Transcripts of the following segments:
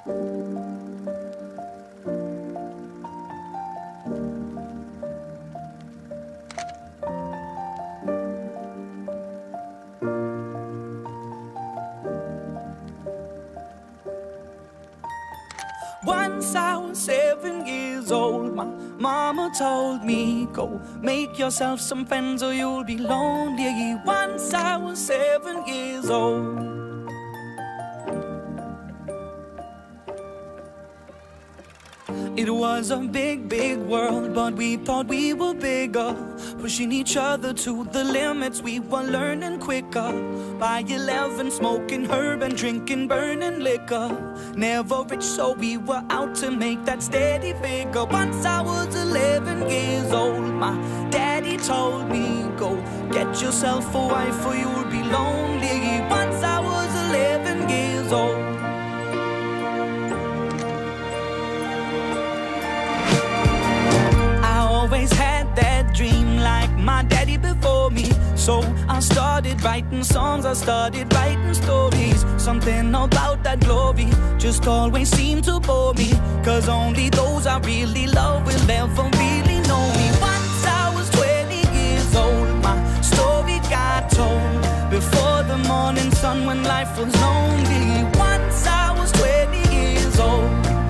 Once I was 7 years old, my mama told me, go make yourself some friends or you'll be lonely. Once I was 7 years old. It was a big, big world, but we thought we were bigger, pushing each other to the limits. We were learning quicker. By 11, smoking herb and drinking burning liquor. Never rich, so we were out to make that steady figure. Once I was 11 years old, my daddy told me, go get yourself a wife or you'll be lonely. Once I was 11 years old. Always had that dream like my daddy before me. So I started writing songs, I started writing stories. Something about that glory just always seemed to bore me, 'cause only those I really love will ever really know me. Once I was 20 years old, my story got told before the morning sun when life was lonely. Once I was 20 years old.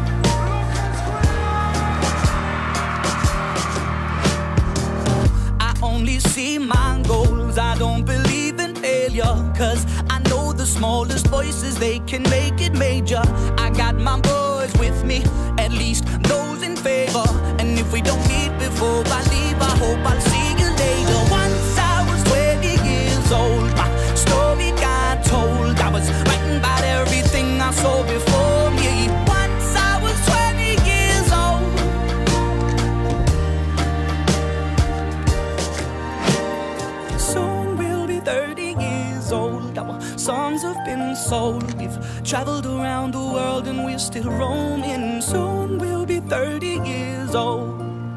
Only see my goals, I don't believe in failure, 'cause I know the smallest voices, they can make it major. I got my boys with me, at least those in favor. And if we don't meet before I leave, I hope I'll see you later. Once I was 20 years old, my story got told. I was writing about everything I saw before me. Once I was 20 years old. Soon we'll be 30 years old. Our songs have been sold. We've traveled around the world and we're still roaming. Soon we'll be 30 years old.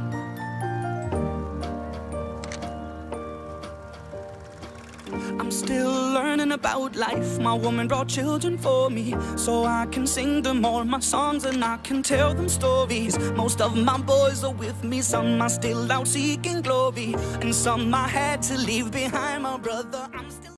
I'm still learning about life. My woman brought children for me, so I can sing them all my songs and I can tell them stories. Most of my boys are with me, some are still out seeking glory, and some I had to leave behind. My brother, I'm still